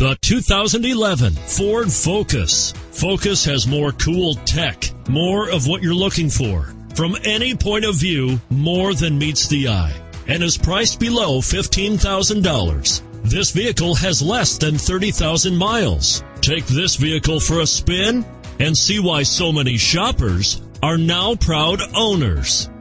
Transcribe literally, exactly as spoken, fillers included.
The two thousand eleven Ford Focus. Focus has more cool tech, more of what you're looking for. From any point of view, more than meets the eye, and is priced below fifteen thousand dollars. This vehicle has less than thirty thousand miles. Take this vehicle for a spin and see why so many shoppers are now proud owners.